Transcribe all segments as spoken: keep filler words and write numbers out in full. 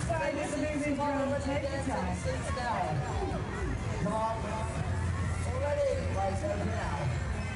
Sorry, this moving from take your time. Come on. Already. Right over now.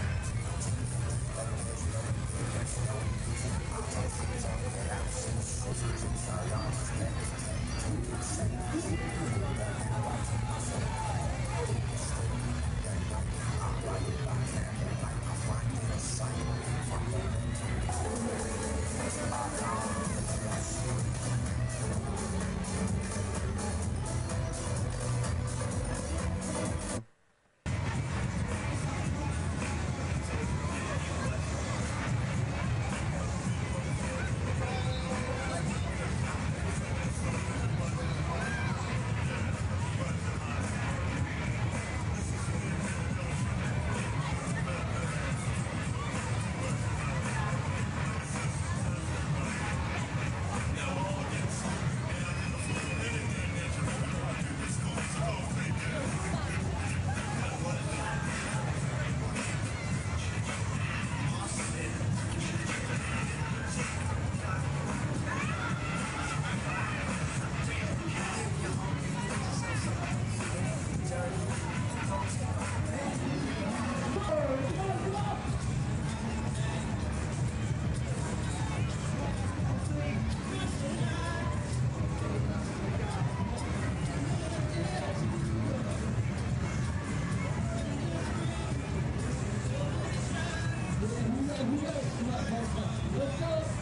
Let's go!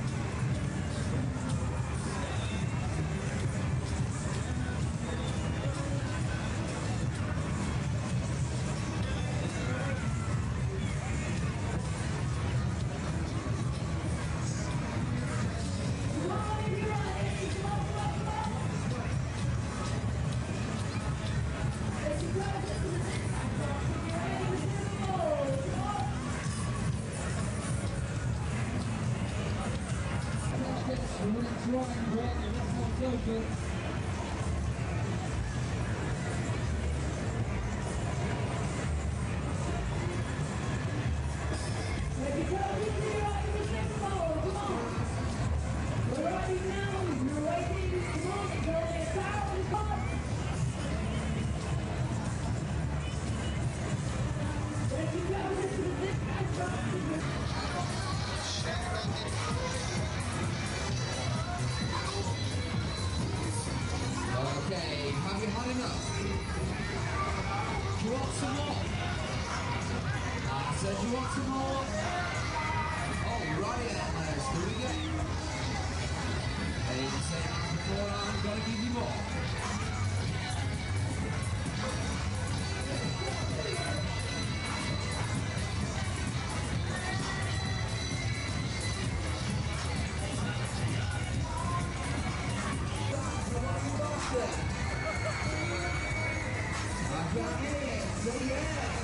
Trying, but that's not so good. If you go, you can ride in the second ball, come on. We're riding now, you're waiting, come on, go there, down and pop. If you go, this is the next time. Okay, have you had enough? Do you want some more? I said, do you want some more? Oh, right then, let's do it again. And you say before I'm going to give you more. I got it, so yeah.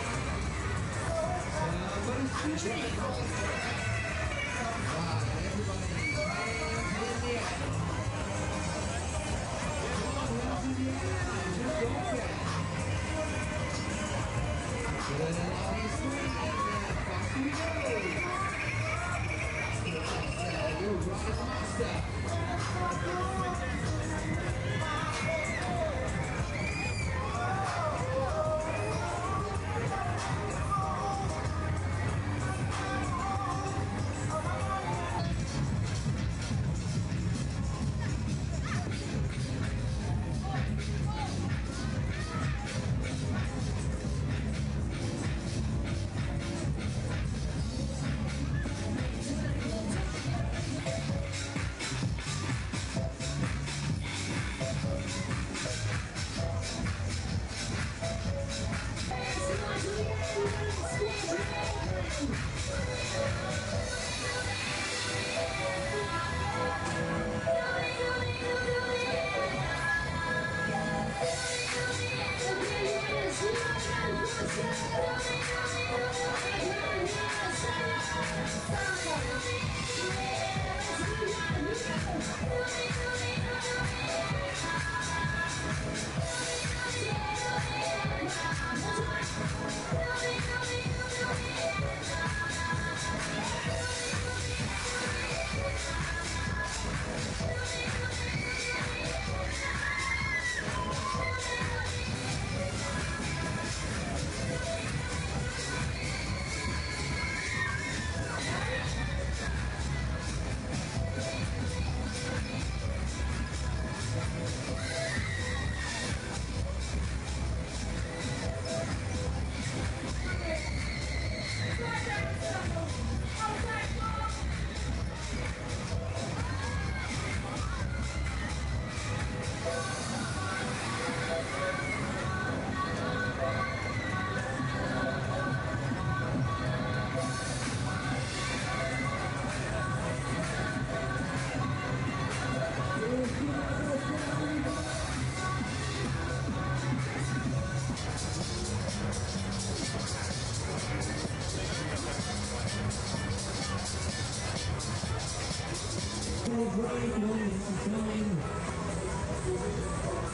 Somebody's cheering. Right, everybody, hands in the air. Come on, hands in the air, just don't get. Good along your screen, and back we go. You're right, master. celebrate moments in time.